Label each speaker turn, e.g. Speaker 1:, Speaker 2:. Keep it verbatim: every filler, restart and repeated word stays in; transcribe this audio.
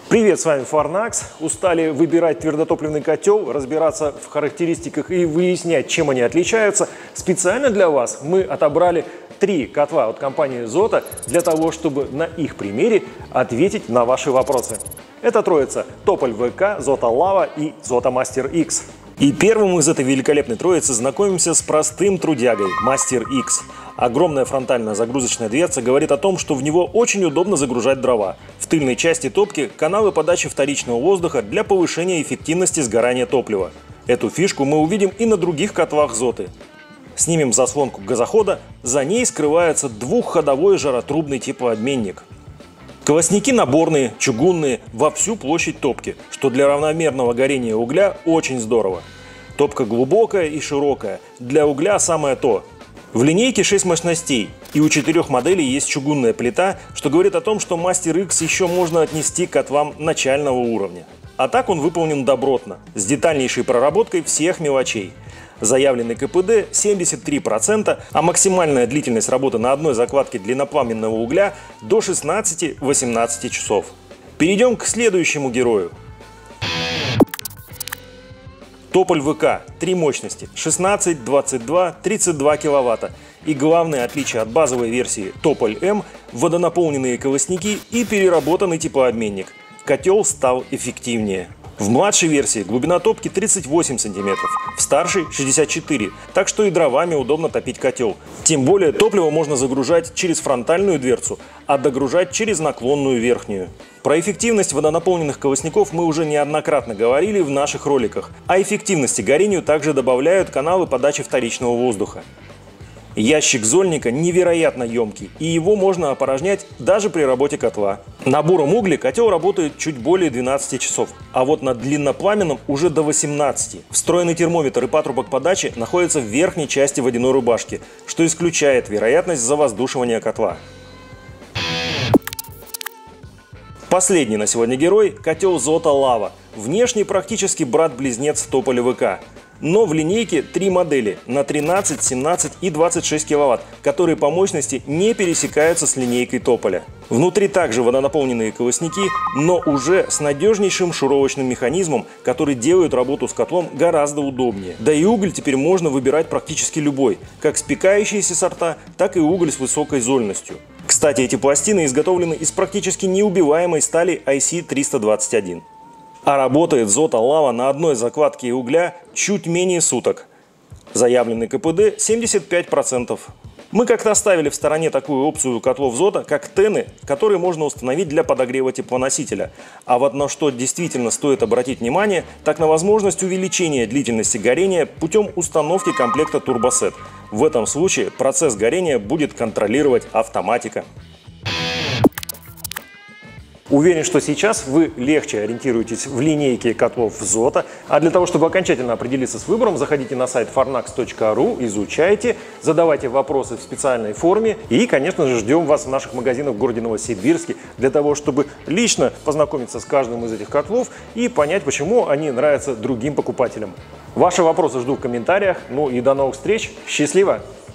Speaker 1: Привет, с вами Farnax. Устали выбирать твердотопливный котел, разбираться в характеристиках и выяснять, чем они отличаются? Специально для вас мы отобрали три котла от компании Zoto для того, чтобы на их примере ответить на ваши вопросы. Это троица Toполь вэ ка, Zoto Lava и Zoto Master X. И первым из этой великолепной троицы знакомимся с простым трудягой Master X. Огромная фронтальная загрузочная дверца говорит о том, что в него очень удобно загружать дрова. В тыльной части топки каналы подачи вторичного воздуха для повышения эффективности сгорания топлива. Эту фишку мы увидим и на других котлах Zoto. Снимем заслонку газохода, за ней скрывается двухходовой жаротрубный теплообменник. Колосники наборные, чугунные, во всю площадь топки, что для равномерного горения угля очень здорово. Топка глубокая и широкая, для угля самое то. В линейке шесть мощностей, и у четырех моделей есть чугунная плита, что говорит о том, что Master X еще можно отнести к котлам начального уровня. А так он выполнен добротно, с детальнейшей проработкой всех мелочей. Заявленный ка пэ дэ семьдесят три процента, а максимальная длительность работы на одной закладке длиннопламенного угля до шестнадцати-восемнадцати часов. Перейдем к следующему герою. Toполь вэ ка. Три мощности – шестнадцать, двадцать два, тридцать два киловатта. И главное отличие от базовой версии Toполь эм – водонаполненные колосники и переработанный теплообменник. Котел стал эффективнее. В младшей версии глубина топки тридцать восемь сантиметров, в старшей – шестьдесят четыре, так что и дровами удобно топить котел. Тем более топливо можно загружать через фронтальную дверцу, а догружать через наклонную верхнюю. Про эффективность водонаполненных колосников мы уже неоднократно говорили в наших роликах, а эффективности горению также добавляют каналы подачи вторичного воздуха. Ящик зольника невероятно емкий, и его можно опорожнять даже при работе котла. Набором угля котел работает чуть более двенадцати часов, а вот на длиннопламенном уже до восемнадцати. Встроенный термометр и патрубок подачи находятся в верхней части водяной рубашки, что исключает вероятность завоздушивания котла. Последний на сегодня герой – котел Zoto Lava. Внешне практически брат-близнец Тополя вэ ка. Но в линейке три модели на тринадцать, семнадцать и двадцать шесть киловатт, которые по мощности не пересекаются с линейкой Тополя. Внутри также водонаполненные колосники, но уже с надежнейшим шуровочным механизмом, который делает работу с котлом гораздо удобнее. Да и уголь теперь можно выбирать практически любой, как спекающиеся сорта, так и уголь с высокой зольностью. Кстати, эти пластины изготовлены из практически неубиваемой стали ай си триста двадцать один. А работает Zoto Lava на одной закладке угля чуть менее суток. Заявленный ка пэ дэ семьдесят пять процентов. Мы как-то оставили в стороне такую опцию у котлов Zoto, как тены, которые можно установить для подогрева теплоносителя. А вот на что действительно стоит обратить внимание, так на возможность увеличения длительности горения путем установки комплекта Турбосет. В этом случае процесс горения будет контролировать автоматика. Уверен, что сейчас вы легче ориентируетесь в линейке котлов Zoto. А для того, чтобы окончательно определиться с выбором, заходите на сайт farnax точка ру, изучайте, задавайте вопросы в специальной форме. И, конечно же, ждем вас в наших магазинах в городе Новосибирске для того, чтобы лично познакомиться с каждым из этих котлов и понять, почему они нравятся другим покупателям. Ваши вопросы жду в комментариях. Ну и до новых встреч. Счастливо!